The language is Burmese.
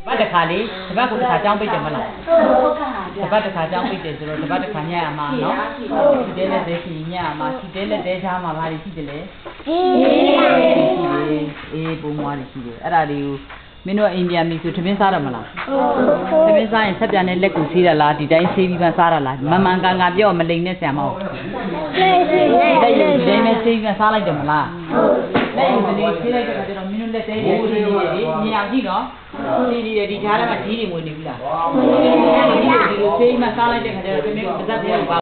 ဘာတခါလေတပတ်ကိုတစ်ခါကြောင်းပိတ်တယ်မလားတပတ်တစ်ခါကြောင်းပိတ်တယ်ဆိုတော့တပတ်တစ်ခါညရမှာနော်ဒီတဲလက်တဲရှိညရမှာဒီတဲလက်တဲချားမှာဘာတွေရှိတယ်လဲအေးပုံမွားတွေရှိတယ်အဲ့ဒါတွေကိုမင်းတို့အိန္ဒိယမီဆိုထမင်းစားရမလားထမင်းစားရင်ဆက်ပြန်တဲ့လက်ကိုဆေးရလားဒီတိုင်းဆေးပြီးမှစားရလားမမှန်ကန်ကန်ပြောမလိန်နဲ့ဆံမဟုတ်ဒီတိုင်းနဲ့ဆေးပြီးမှစားလိုက်တယ်မလားလက်ရင်ဒီဆေးလိုက်တဲ့အခါကျတော့မင်းတို့လက်သေးတွေဆေးနေတယ်လေမြင်အောင်ကြည့်နော်ဆေးနေတယ်ဒီကြားထဲမှာကြီးတွေဝင်နေပြီလားဒီလိုဆေးမှစားလိုက်တဲ့အခါကျတော့ဒီနေ့ပါဇက်ပြောပါ